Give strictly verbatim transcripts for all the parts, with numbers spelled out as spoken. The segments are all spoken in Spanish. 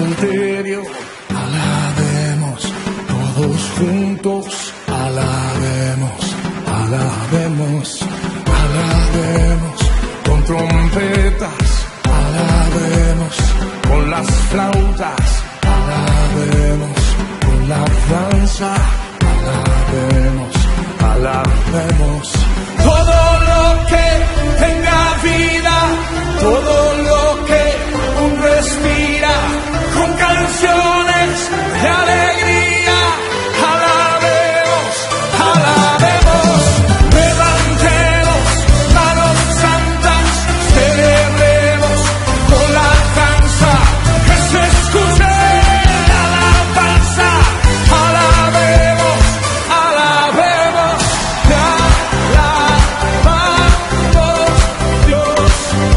salterio. Alabemos todos juntos, alabemos, alabemos, alabemos con trompetas, alabemos con las flautas, alabemos con la danza, alabemos, alabemos. Todo lo que tenga vida, todo lo que aún respira, con canciones de alegría, alabemos, alabemos. Levantemos manos santas, celebremos con la danza, que se escuche la alabanza, alabemos, alabemos, te alabamos Dios,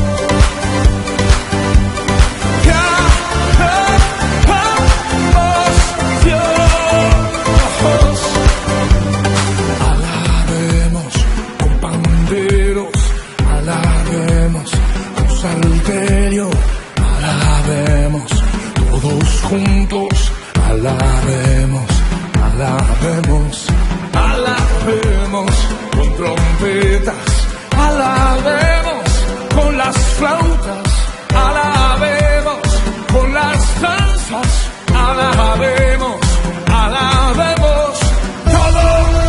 te alabamos Dios. Alabemos con panderos, alabemos con salterio, alabemos todos juntos, alabemos, alabemos, alabemos con trompetas, alabemos con las flautas, alabemos con las danzas, alabemos, alabemos todo,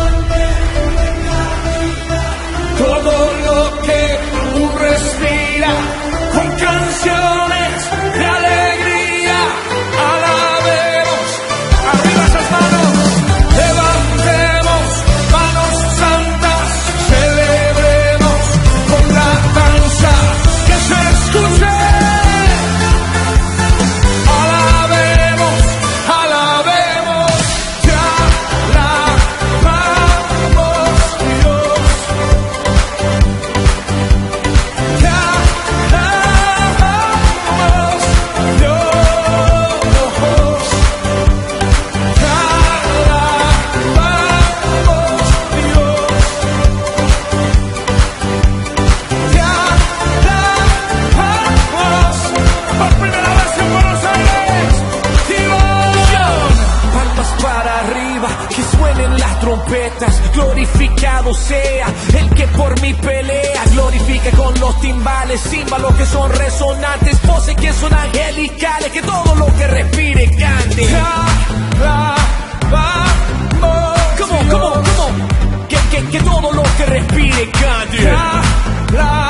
todo lo que aún respira, con canciones de alegría, alabemos, arriba esas manos, levantemos manos santas, celebremos con la danza, que se escuche, alabemos, alabemos, te alabamos Dios, te alabamos Dios, te alabamos Dios, te alabamos por primera vez en Buenos Aires, División. Palmas para arriba, que suenen las trompetas. Glorificado sea el que por mí pelea. Glorifique con los timbales, címbalos que son resonantes, voces que son angelicales. Que todo lo que respire cante. Te alabamos ¿Cómo, cómo, cómo? Que, que, que todo lo que respire cante. Te alabamos